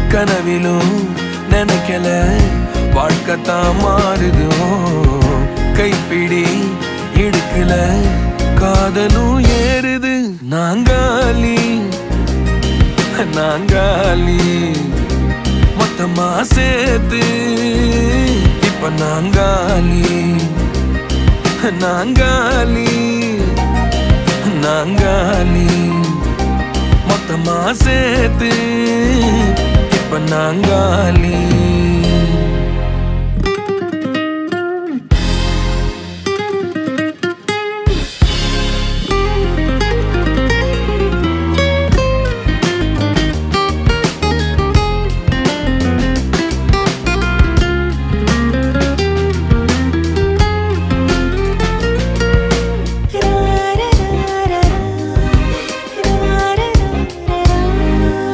கனவிலும் நினைக்கல வாழ்க்கைத்தான் மாறுதோ கைப்பிடி இடுக்கல காதலும் ஏறுது நாங்காலி நாங்காலி மொத்தமா சேர்த்து இப்ப நாங்காலி நாங்காலி நாங்காலி மொத்தமா சேர்த்து இப்ப நாங்காலி